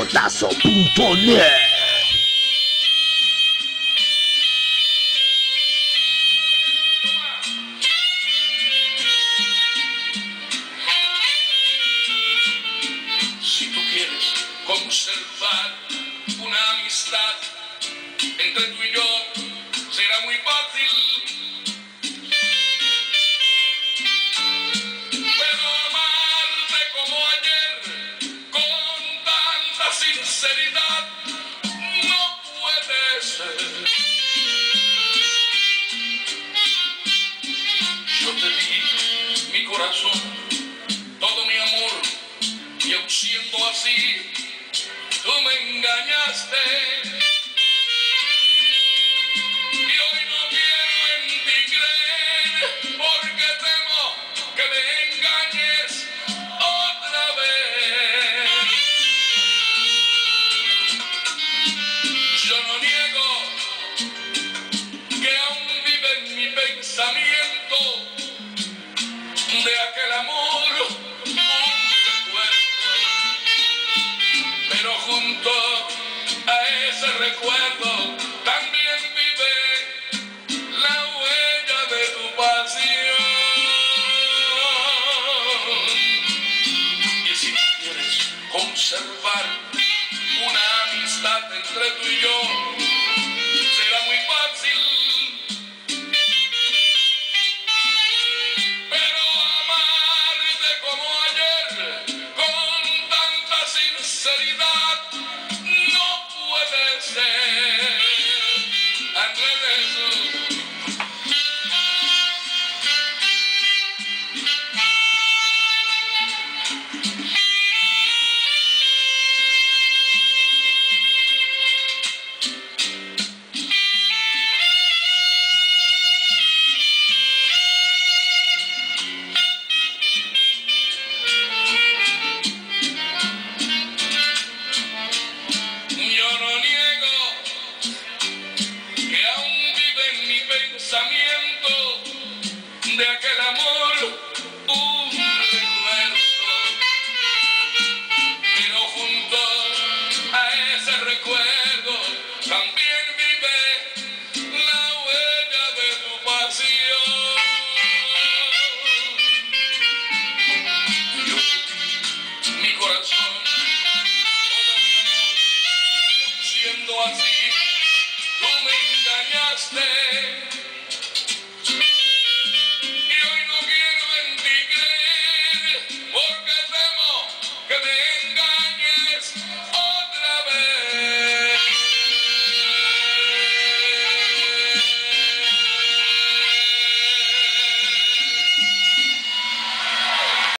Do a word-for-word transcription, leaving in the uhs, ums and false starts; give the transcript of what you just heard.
Portazo punto net. Si tú quieres conservar una amistad entre tú y yo, será muy fácil. Pero amarte como ayer, con tanta sinceridad, no puede ser. Yo te di mi corazón, todo mi amor, y aun siendo así, tú me engañaste. Y hoy no quiero en ti creer, porque temo que me engañes otra vez. Yo no niego que aún vive en mi pensamiento de aquel amor un recuerdo, pero junto a ese recuerdo también vive la huella de tu pasión. Y si tú quieres conservar una amistad entre tú y yo,